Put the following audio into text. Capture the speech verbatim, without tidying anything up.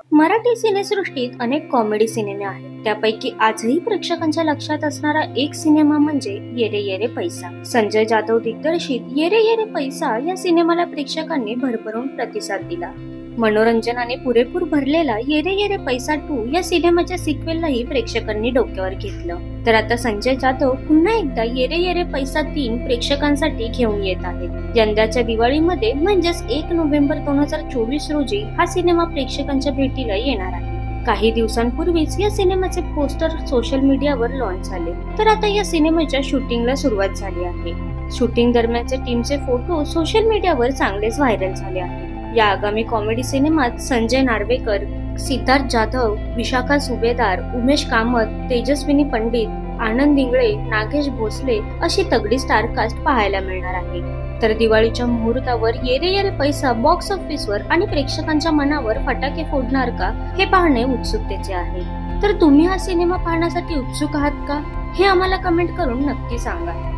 मराठी सिनेसृष्टीत अनेक कॉमेडी सिनेमे आहेत. त्यापैकी आजही प्रेक्षकांच्या लक्षात असणारा एक सिनेमा म्हणजे येरे येरे पैसा. संजय जाधव दिग्दर्शित येरे येरे पैसा या सिनेमाला प्रेक्षकांनी भरभरून प्रतिसाद दिला. मनोरंजनाने पुरेपूर भरलेला येरे येरे पैसा टू या सिनेमाच्या सिक्वेललाही प्रेक्षकांनी डोक्यावर घेतलं. तर आता संजय जाधव पुन्हा एकदा येरे येरे पैसा तीन प्रेक्षकांसाठी घेऊन येत आहेत. यंदाच्या दिवाळीमध्ये म्हणजेच एक नोव्हेंबर दोन हजार चोवीस रोजी हा सिनेमा प्रेक्षकांच्या भेटीला येणार आहे. काही दिवसांपूर्वीच या सिनेमाचे पोस्टर सोशल मीडियावर लॉन्च झाले. तर आता या सिनेमाच्या शूटिंगला सुरुवात झाली आहे. शूटिंग दरम्यानचे टीमचे फोटो सोशल मीडियावर चांगलेच व्हायरल झाले आहेत. या आगामी कॉमेडी सिनेमात संजय नार्वेकर, सिद्धार्थ जाधव, विशाखा सुभेदार, उमेश कामत, तेजस्विनी पंडित, आनंद इंगळे, नागेश भोसले अशी तगडी स्टार कास्ट पाहायला मिळणार आहे. तर दिवाळीच्या मुहूर्तावर येरे येरे पैसा बॉक्स ऑफिसवर आणि प्रेक्षकांच्या मनावर फटाके फोडणार का हे पाहणे उत्सुकतेचे आहे. तर तुम्ही हा सिनेमा पाहण्यासाठी उत्सुक आहात का हे आम्हाला कमेंट करून नक्की सांगा.